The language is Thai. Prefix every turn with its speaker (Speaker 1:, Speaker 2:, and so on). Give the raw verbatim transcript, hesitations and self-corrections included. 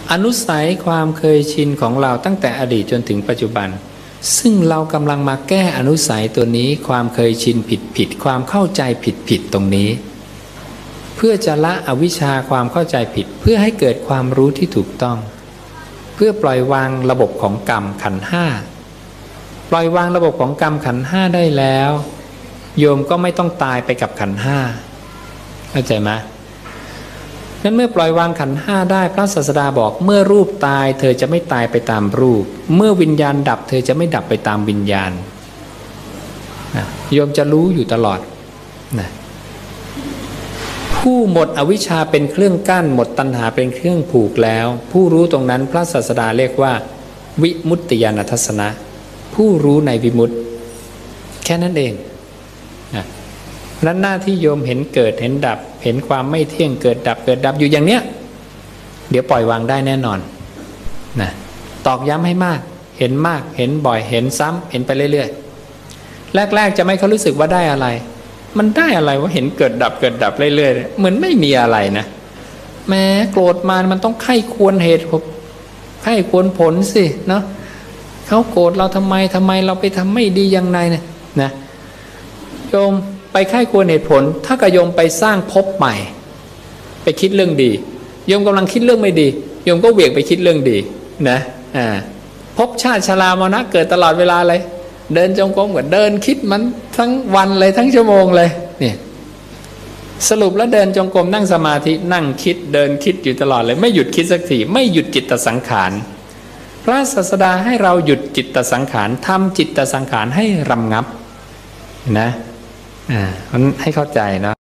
Speaker 1: อนุสัยความเคยชินของเราตั้งแต่อดีตจนถึงปัจจุบันซึ่งเรากำลังมาแก้อนุสัยตัวนี้ความเคยชินผิดผิดความเข้าใจผิดผิดตรงนี้เพื่อจะละอวิชชาความเข้าใจผิดเพื่อให้เกิดความรู้ที่ถูกต้องเพื่อปล่อยวางระบบของกรรมขันธ์ห้าปล่อยวางระบบของกรรมขันธ์ห้าได้แล้วโยมก็ไม่ต้องตายไปกับขันธ์ห้าเข้าใจไหมนั้นเมื่อปล่อยวางขันธ์ห้าได้พระศาสดาบอกเมื่อรูปตายเธอจะไม่ตายไปตามรูปเมื่อวิญญาณดับเธอจะไม่ดับไปตามวิญญาณนะโยมจะรู้อยู่ตลอดนะผู้หมดอวิชชาเป็นเครื่องกั้นหมดตัณหาเป็นเครื่องผูกแล้วผู้รู้ตรงนั้นพระศาสดาเรียกว่าวิมุตติญาณทัศนะผู้รู้ในวิมุตติแค่นั้นเองนะนั้นหน้าที่โยมเห็นเกิดเห็นดับเห็นความไม่เที่ยงเกิดดับเกิดดับอยู่อย่างเนี้ยเดี๋ยวปล่อยวางได้แน่นอนนะตอกย้ำให้มากเห็นมากเห็นบ่อยเห็นซ้ำเห็นไปเรื่อยๆแรกๆจะไม่เขารู้สึกว่าได้อะไรมันได้อะไรว่าเห็นเกิดดับเกิดดับเรื่อยๆเหมือนไม่มีอะไรนะแม้โกรธมามันต้องไข้ควรเหตุไข้ควรผลสิเนาะเขาโกรธเราทำไมทำไมเราไปทำไม่ดียังไงเนี่ยนะโยมไปไข้ควรเหตุผลถ้ากระโยมไปสร้างภพใหม่ไปคิดเรื่องดีโยมกำลังคิดเรื่องไม่ดีโยมก็เหวี่ยงไปคิดเรื่องดีนะอ่าภพชาติชรามรณะเกิดตลอดเวลาเลยเดินจงกรมก็เดินคิดมันทั้งวันเลยทั้งชั่วโมงเลยเนี่ยสรุปแล้วเดินจงกรมนั่งสมาธินั่งคิดเดินคิดอยู่ตลอดเลยไม่หยุดคิดสักทีไม่หยุดจิตตสังขารพระศาสดาให้เราหยุดจิตตสังขารทำจิตตสังขารให้รำงับนะอ่ามันให้เข้าใจเนาะ